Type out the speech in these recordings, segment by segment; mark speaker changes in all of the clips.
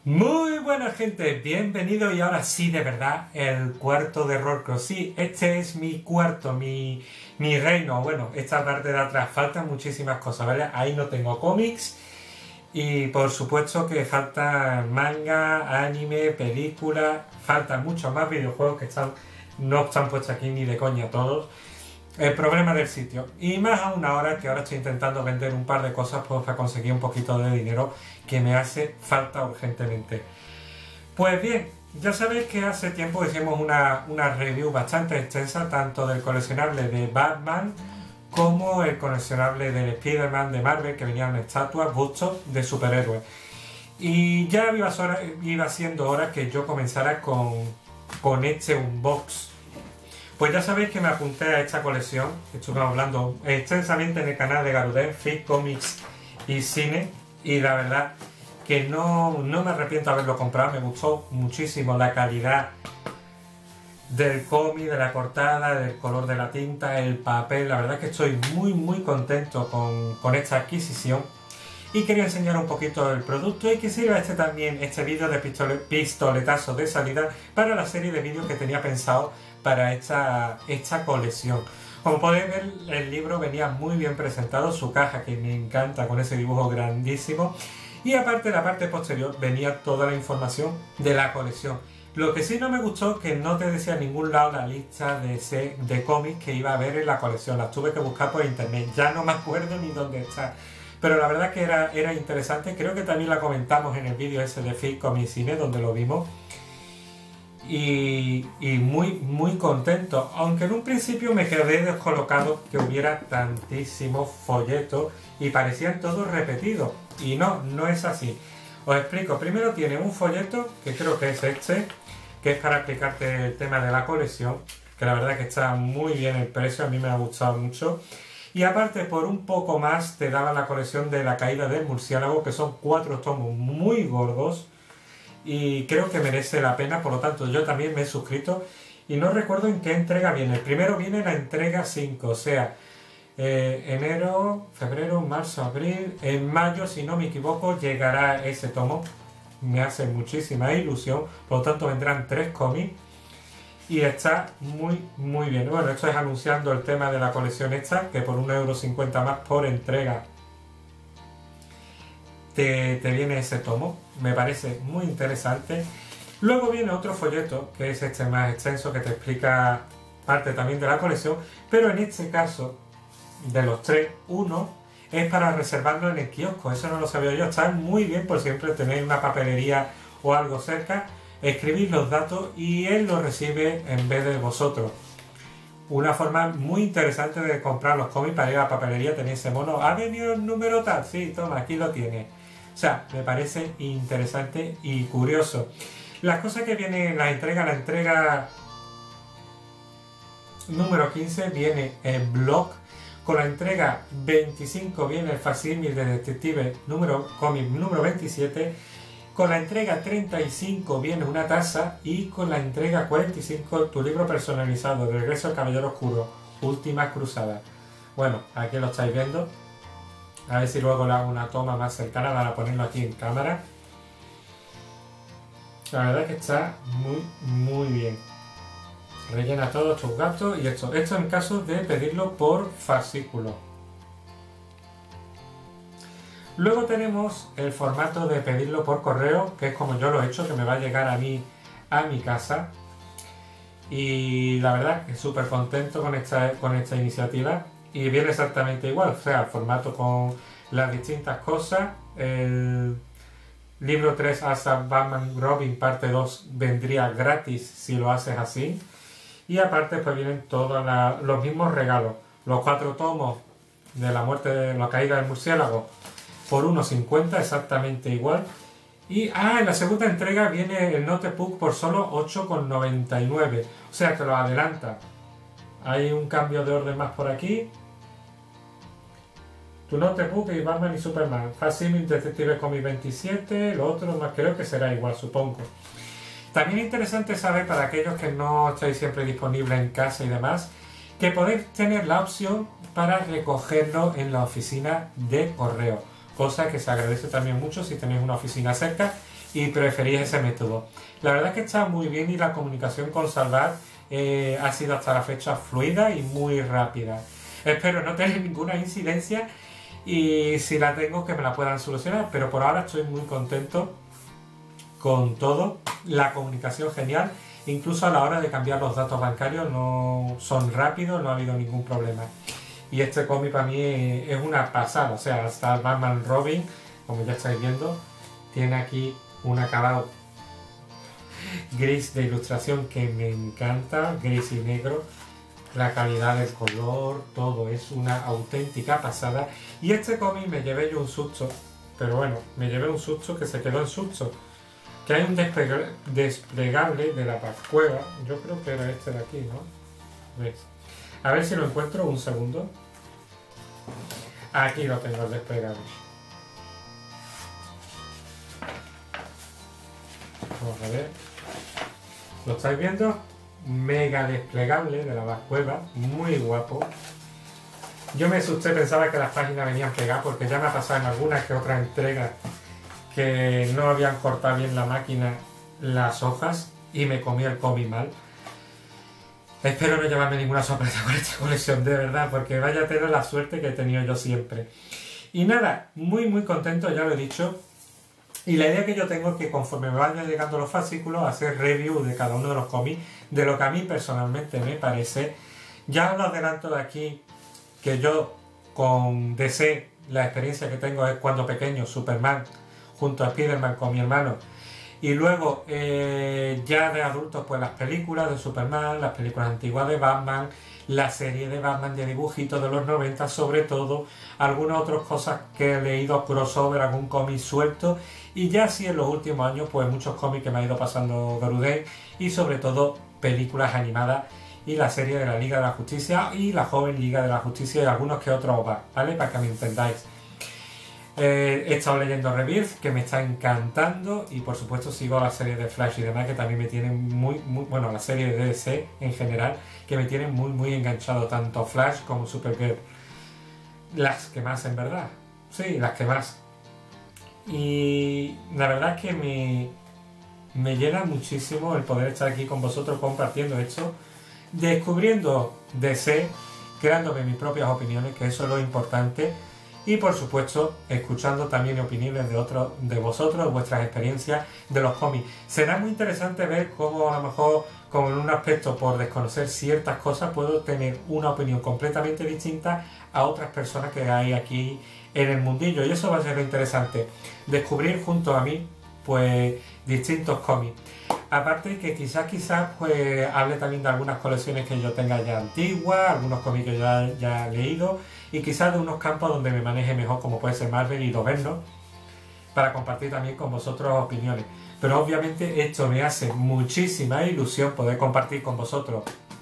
Speaker 1: Muy buena gente, bienvenido y ahora sí, de verdad, el cuarto de Rollcross. Sí, este es mi cuarto, mi reino. Bueno, esta parte de atrás faltan muchísimas cosas, ¿vale? Ahí no tengo cómics y por supuesto que faltan manga, anime, películas, faltan muchos más videojuegos que no están puestos aquí ni de coña todos. El problema del sitio. Y más aún ahora que ahora estoy intentando vender un par de cosas pues, para conseguir un poquito de dinero que me hace falta urgentemente. Pues bien, ya sabéis que hace tiempo hicimos una review bastante extensa tanto del coleccionable de Batman como el coleccionable del Spider-Man de Marvel, que venían estatuas, bustos de superhéroes. Y ya iba siendo hora que yo comenzara con este unbox. Pues ya sabéis que me apunté a esta colección, estuve hablando extensamente en el canal de Garuden, Fic, Cómics y Cine, y la verdad que no me arrepiento de haberlo comprado, me gustó muchísimo la calidad del cómic, de la portada, del color de la tinta, el papel, la verdad que estoy muy contento con esta adquisición. Y quería enseñar un poquito el producto y que sirva este vídeo de pistoletazo de salida para la serie de vídeos que tenía pensado para esta colección. Como podéis ver, el libro venía muy bien presentado, su caja que me encanta con ese dibujo grandísimo, y aparte en la parte posterior venía toda la información de la colección. Lo que sí no me gustó que no te decía en ningún lado la lista de cómics que iba a haber en la colección, las tuve que buscar por internet, ya no me acuerdo ni dónde está. Pero la verdad que era interesante, creo que también la comentamos en el vídeo ese de Fic, Cómics y Cine, donde lo vimos. Y muy contento, aunque en un principio me quedé descolocado que hubiera tantísimos folletos y parecían todos repetidos. Y no es así. Os explico, primero tiene un folleto, que creo que es este, que es para explicarte el tema de la colección, que la verdad que está muy bien el precio, a mí me ha gustado mucho. Y aparte, por un poco más, te daban la colección de La caída del murciélago, que son 4 tomos muy gordos y creo que merece la pena, por lo tanto yo también me he suscrito y no recuerdo en qué entrega viene. El primero viene la entrega 5, o sea, enero, febrero, marzo, abril, en mayo, si no me equivoco, llegará ese tomo. Me hace muchísima ilusión, por lo tanto vendrán 3 cómics. Y está muy bien. Bueno, esto es anunciando el tema de la colección esta, que por 1,50 € más por entrega te viene ese tomo. Me parece muy interesante. Luego viene otro folleto, que es este más extenso, que te explica parte también de la colección, pero en este caso, de los 3, uno es para reservarlo en el kiosco. Eso no lo sabía yo. Está muy bien por siempre tener una papelería o algo cerca, escribir los datos y él los recibe en vez de vosotros. Una forma muy interesante de comprar los cómics para ir a la papelería, tener ese mono. ¿Ha venido el número tal? Sí, toma, aquí lo tiene. O sea, me parece interesante y curioso. Las cosas que vienen en la entrega número 15 viene el blog. Con la entrega 25 viene el facsímil de detective cómic número 27. Con la entrega 35 viene una taza y con la entrega 45 tu libro personalizado, de Regreso al Caballero Oscuro, Última Cruzada. Bueno, aquí lo estáis viendo. A ver si luego le hago una toma más cercana para ponerlo aquí en cámara. La verdad que está muy bien. Rellena todos tus gastos y esto en caso de pedirlo por fascículo. Luego tenemos el formato de pedirlo por correo, que es como yo lo he hecho, que me va a llegar a mí a mi casa. Y la verdad que súper contento con esta iniciativa. Y viene exactamente igual, o sea, el formato con las distintas cosas. El libro 3 Asa Batman Robin parte 2 vendría gratis si lo haces así. Y aparte pues vienen todos los mismos regalos. Los 4 tomos de la muerte de la caída del murciélago por 1,50, exactamente igual. Y en la segunda entrega viene el notebook por solo 8,99, o sea que lo adelanta. Hay un cambio de orden más por aquí. Tu notebook y Batman y Superman, facsímil Detective Comics 27, lo otro más creo que será igual, supongo. También es interesante saber, para aquellos que no estáis siempre disponibles en casa y demás, que podéis tener la opción para recogerlo en la oficina de correo, cosa que se agradece también mucho si tenéis una oficina cerca y preferís ese método. La verdad es que está muy bien y la comunicación con Salvat ha sido hasta la fecha fluida y muy rápida. Espero no tener ninguna incidencia y si la tengo que me la puedan solucionar, pero por ahora estoy muy contento con todo. La comunicación genial, incluso a la hora de cambiar los datos bancarios no son rápidos, no ha habido ningún problema. Y este cómic para mí es una pasada, o sea, hasta el Batman Robin, como ya estáis viendo, tiene aquí un acabado gris de ilustración que me encanta, gris y negro, la calidad del color, todo es una auténtica pasada. Y este cómic me llevé yo un susto, pero bueno, me llevé un susto que se quedó en susto, que hay un desplegable de la Pascueva, yo creo que era este de aquí, ¿no? ¿Ves? A ver si lo encuentro, un segundo. Aquí lo tengo, el desplegable. Vamos a ver. ¿Lo estáis viendo? Mega desplegable de la Pascueva, muy guapo. Yo me asusté, pensaba que las páginas venían pegadas porque ya me ha pasado en algunas que otras entregas que no habían cortado bien la máquina las hojas y me comí el cómic mal. Espero no llevarme ninguna sorpresa con esta colección, de verdad, porque vaya a tener la suerte que he tenido yo siempre. Y nada, muy contento, ya lo he dicho. Y la idea que yo tengo es que conforme me vayan llegando los fascículos, hacer review de cada uno de los cómics, de lo que a mí personalmente me parece. Ya os lo adelanto de aquí, que yo con DC, la experiencia que tengo es cuando pequeño, Superman, junto a Spiderman con mi hermano. Y luego, ya de adultos, pues las películas de Superman, las películas antiguas de Batman, la serie de Batman de dibujitos de los 90, sobre todo, algunas otras cosas que he leído, crossover, algún cómic suelto, y ya sí en los últimos años, pues muchos cómics que me ha ido pasando Garudé, y sobre todo películas animadas, y la serie de la Liga de la Justicia, y la joven Liga de la Justicia, y algunos que otros OVA, ¿vale? Para que me entendáis. He estado leyendo Rebirth, que me está encantando, y por supuesto sigo la serie de Flash y demás, que también me tienen bueno, la serie de DC en general, que me tienen muy enganchado, tanto Flash como Supergirl. Las que más, en verdad. Sí, las que más. Y la verdad es que me llena muchísimo el poder estar aquí con vosotros compartiendo esto, descubriendo DC, creándome mis propias opiniones, que eso es lo importante. Y por supuesto, escuchando también opiniones de otros, de vosotros, vuestras experiencias de los cómics. Será muy interesante ver cómo a lo mejor, como en un aspecto por desconocer ciertas cosas, puedo tener una opinión completamente distinta a otras personas que hay aquí en el mundillo. Y eso va a ser lo interesante, descubrir junto a mí, pues, distintos cómics. Aparte que quizás pues hable también de algunas colecciones que yo tenga ya antiguas, algunos cómics que yo ya he leído, y quizás de unos campos donde me maneje mejor, como puede ser Marvel y Doverno, para compartir también con vosotros opiniones. Pero obviamente esto me hace muchísima ilusión poder compartir con vosotros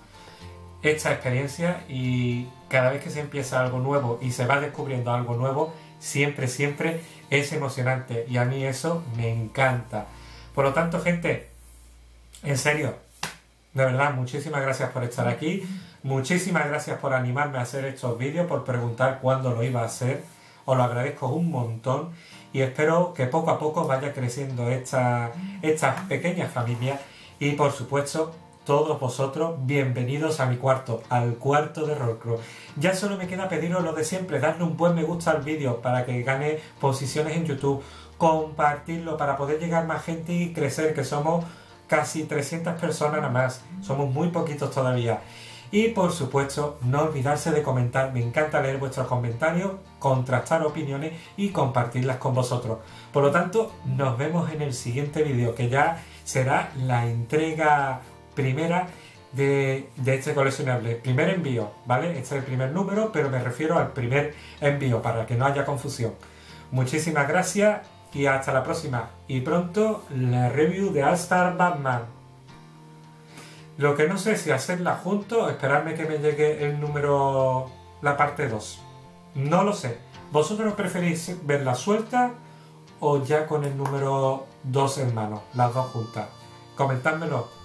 Speaker 1: esta experiencia, y cada vez que se empieza algo nuevo y se va descubriendo algo nuevo, siempre es emocionante, y a mí eso me encanta. Por lo tanto, gente, en serio, de verdad, muchísimas gracias por estar aquí, muchísimas gracias por animarme a hacer estos vídeos, por preguntar cuándo lo iba a hacer, os lo agradezco un montón, y espero que poco a poco vaya creciendo esta pequeña familia, y por supuesto, todos vosotros, bienvenidos a mi cuarto, al cuarto de Rollcrow. Ya solo me queda pediros lo de siempre, darle un buen me gusta al vídeo para que gane posiciones en YouTube, compartirlo para poder llegar más gente y crecer, que somos casi 300 personas nada más, somos muy poquitos todavía. Y por supuesto, no olvidarse de comentar, me encanta leer vuestros comentarios, contrastar opiniones y compartirlas con vosotros. Por lo tanto, nos vemos en el siguiente vídeo, que ya será la entrega primera de este coleccionable. Primer envío, ¿vale? Este es el primer número, pero me refiero al primer envío, para que no haya confusión. Muchísimas gracias y hasta la próxima. Y pronto la review de All Star Batman. Lo que no sé si hacerla junto o esperarme que me llegue el número, la parte 2. No lo sé. ¿Vosotros preferís verla suelta o ya con el número 2 en mano? Las dos juntas. Comentádmelo.